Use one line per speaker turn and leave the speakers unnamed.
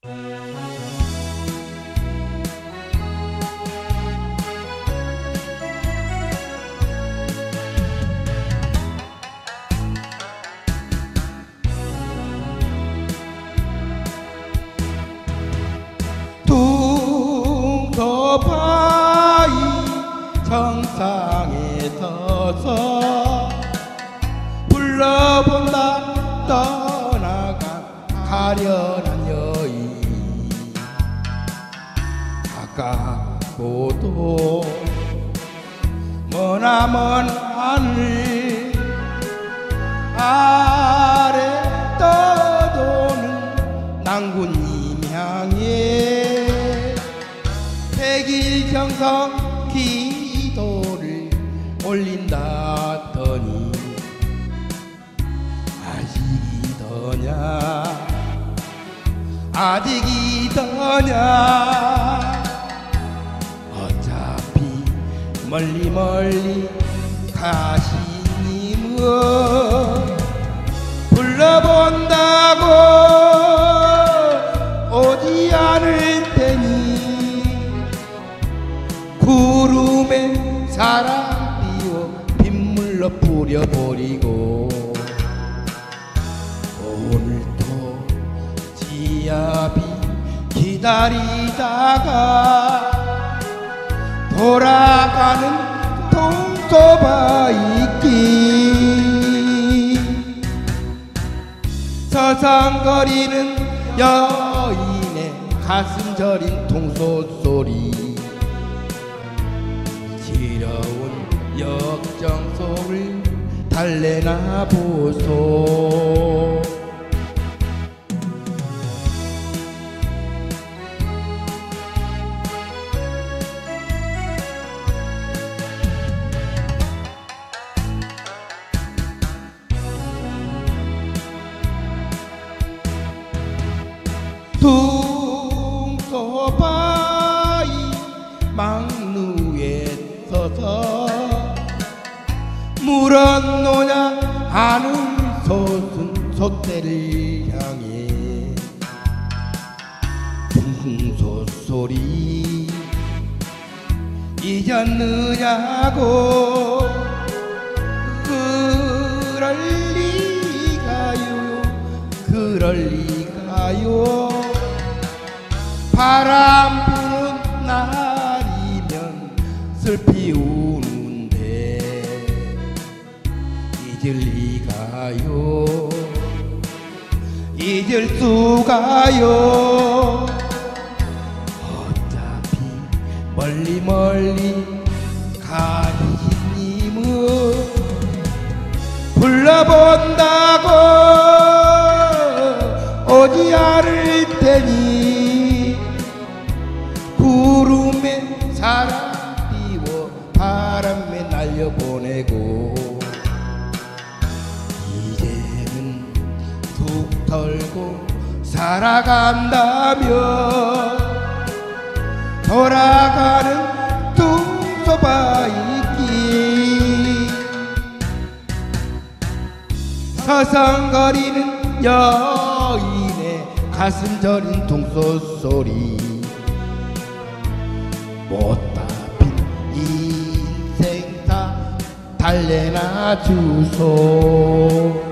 둥서바위 정상에 서서 불러본다 떠나간 가련한 여인. 가깝고도 머나먼 하늘 아래 떠도는 낭군님 향해 백일경성 기도를 올린다더니 아직이더냐 어차피 멀리 가시님은 불러본다고 오지 않을 테니 구름에 사랑 띄워 빗물로 뿌려버리고 오늘도 지압이 기다리다가 돌아가는 동서바위길 서성거리는 여인의 가슴 저린 통소소리 지려운 역정 속을 달래나 보소. 둥서바위 망루에 서서 물었노냐 하늘 솟은 솥대를 향해 풍소소리 잊었느냐고 그럴 리가요 바람 부는 날이면 슬피 우는데 잊을 수가요 어차피 멀리 가시님은 불러본다고 오지 않을 테니 구름에 사랑 띄워 바람에 날려보내고 이제는 툭 털고 살아간다며 돌아가는 둥서바위길 서성거리는 여인의 가슴 저린 통소소리 못다 핀 인생사 달래나 주소.